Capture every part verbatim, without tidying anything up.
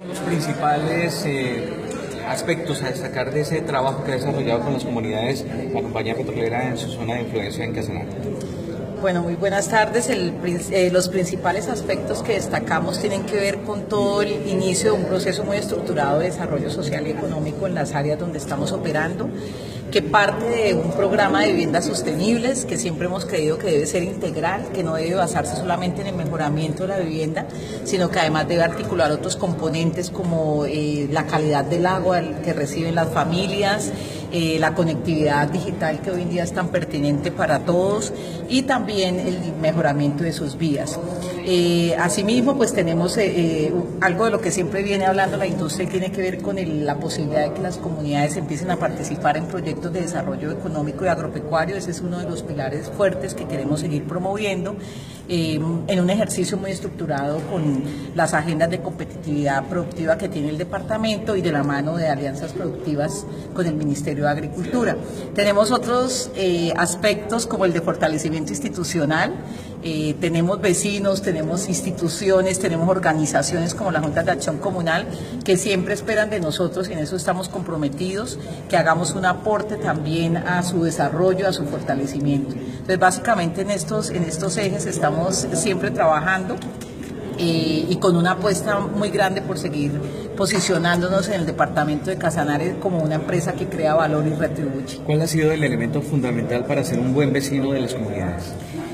Los principales eh, aspectos a destacar de ese trabajo que ha desarrollado con las comunidades la compañía petrolera en su zona de influencia en Casanare. Bueno, muy buenas tardes. El, eh, los principales aspectos que destacamos tienen que ver con todo el inicio de un proceso muy estructurado de desarrollo social y económico en las áreas donde estamos operando, que parte de un programa de viviendas sostenibles que siempre hemos creído que debe ser integral, que no debe basarse solamente en el mejoramiento de la vivienda, sino que además debe articular otros componentes como eh, la calidad del agua que reciben las familias, eh, la conectividad digital que hoy en día es tan pertinente para todos y también el mejoramiento de sus vías. Eh, asimismo, pues tenemos eh, eh, algo de lo que siempre viene hablando la industria y tiene que ver con el, la posibilidad de que las comunidades empiecen a participar en proyectos de desarrollo económico y agropecuario. Ese es uno de los pilares fuertes que queremos seguir promoviendo eh, en un ejercicio muy estructurado con las agendas de competitividad productiva que tiene el departamento y de la mano de alianzas productivas con el Ministerio de Agricultura. Tenemos otros eh, aspectos como el de fortalecimiento institucional. Eh, tenemos vecinos, tenemos instituciones, tenemos organizaciones como la Junta de Acción Comunal que siempre esperan de nosotros y en eso estamos comprometidos, que hagamos un aporte también a su desarrollo, a su fortalecimiento. Entonces, básicamente en estos, en estos ejes estamos siempre trabajando eh, y con una apuesta muy grande por seguir posicionándonos en el departamento de Casanare como una empresa que crea valor y retribuye. ¿Cuál ha sido el elemento fundamental para ser un buen vecino de las comunidades?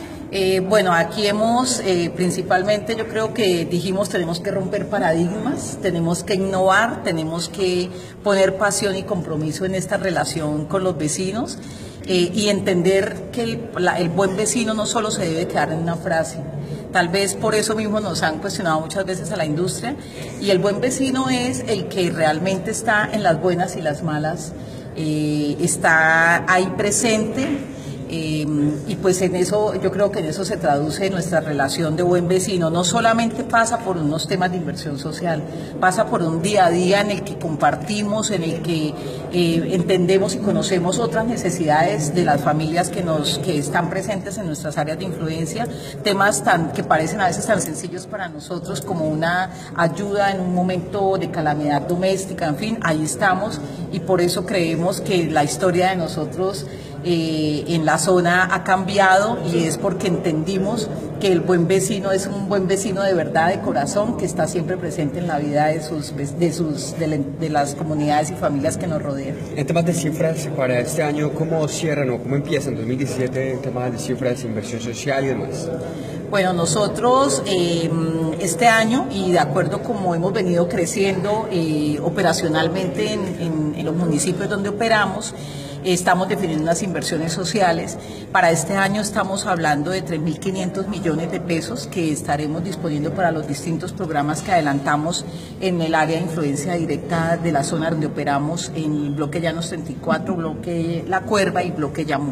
Eh, bueno, aquí hemos, eh, principalmente yo creo que dijimos tenemos que romper paradigmas, tenemos que innovar, tenemos que poner pasión y compromiso en esta relación con los vecinos eh, y entender que el, la, el buen vecino no solo se debe quedar en una frase. Tal vez por eso mismo nos han cuestionado muchas veces a la industria y el buen vecino es el que realmente está en las buenas y las malas, eh, está ahí presente. Eh, y pues en eso, yo creo que en eso se traduce nuestra relación de buen vecino. No solamente pasa por unos temas de inversión social, pasa por un día a día en el que compartimos, en el que eh, entendemos y conocemos otras necesidades de las familias que nos que están presentes en nuestras áreas de influencia, temas tan que parecen a veces tan sencillos para nosotros como una ayuda en un momento de calamidad doméstica, en fin, ahí estamos y por eso creemos que la historia de nosotros Eh, en la zona ha cambiado y es porque entendimos que el buen vecino es un buen vecino de verdad, de corazón, que está siempre presente en la vida de sus de sus de, la, de las comunidades y familias que nos rodean. En temas de cifras para este año, ¿cómo cierran o cómo empiezan dos mil diecisiete en temas de cifras, inversión social y demás? Bueno, nosotros eh, este año y de acuerdo como hemos venido creciendo eh, operacionalmente en, en, en los municipios donde operamos, estamos definiendo unas inversiones sociales. Para este año estamos hablando de tres mil quinientos millones de pesos que estaremos disponiendo para los distintos programas que adelantamos en el área de influencia directa de la zona donde operamos, en el bloque Llanos treinta y cuatro, bloque La Cuerva y bloque Yamú.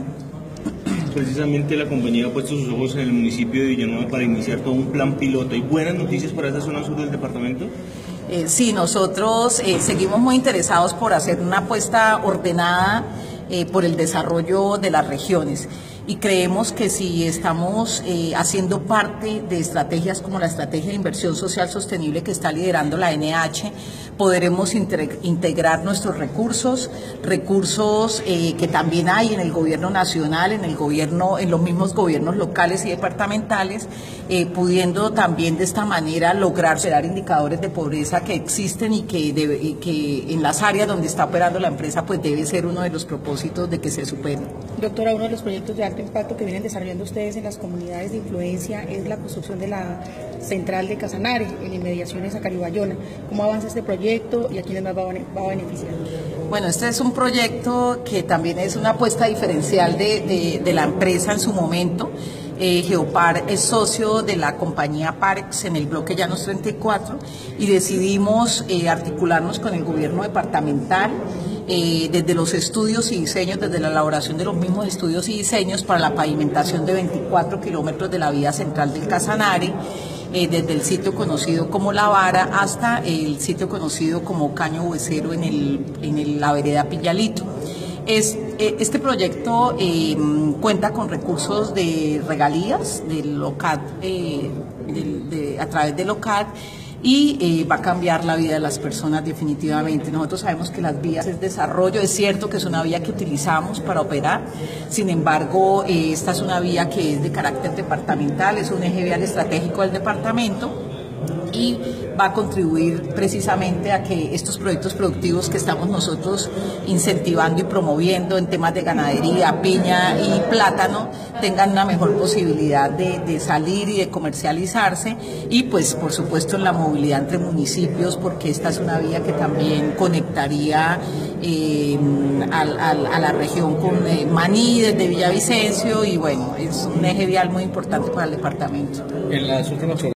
Precisamente la compañía ha puesto sus ojos en el municipio de Villanueva para iniciar todo un plan piloto. ¿Hay buenas noticias para esta zona sur del departamento? Eh, sí, nosotros eh, seguimos muy interesados por hacer una apuesta ordenada eh, por el desarrollo de las regiones y creemos que si estamos eh, haciendo parte de estrategias como la estrategia de inversión social sostenible que está liderando la N H, podremos integrar nuestros recursos, recursos eh, que también hay en el gobierno nacional, en el gobierno, en los mismos gobiernos locales y departamentales, eh, pudiendo también de esta manera lograr superar indicadores de pobreza que existen y que, debe, y que en las áreas donde está operando la empresa pues debe ser uno de los propósitos de que se superen. Doctora, uno de los proyectos de alto impacto que vienen desarrollando ustedes en las comunidades de influencia es la construcción de la central de Casanare en inmediaciones a Caribayona. ¿Cómo avanza este proyecto y a quiénes más va a beneficiar? Bueno, este es un proyecto que también es una apuesta diferencial de, de, de la empresa en su momento. Eh, Geopar es socio de la compañía Parex en el bloque Llanos treinta y cuatro y decidimos eh, articularnos con el gobierno departamental eh, desde los estudios y diseños, desde la elaboración de los mismos estudios y diseños para la pavimentación de veinticuatro kilómetros de la vía central del Casanare, eh, desde el sitio conocido como La Vara hasta el sitio conocido como Caño Huesero en, el, en el, la vereda Pillalito. Es, eh, este proyecto eh, cuenta con recursos de regalías del O C A D, eh, de, de, a través del O C A D y eh, va a cambiar la vida de las personas definitivamente. Nosotros sabemos que las vías es desarrollo, es cierto que es una vía que utilizamos para operar, sin embargo eh, esta es una vía que es de carácter departamental, es un eje vial estratégico del departamento y va a contribuir precisamente a que estos proyectos productivos que estamos nosotros incentivando y promoviendo en temas de ganadería, piña y plátano tengan una mejor posibilidad de, de salir y de comercializarse, y pues por supuesto en la movilidad entre municipios, porque esta es una vía que también conectaría eh, al, al, a la región con eh, Maní desde Villavicencio, y bueno, es un eje vial muy importante para el departamento. En las últimas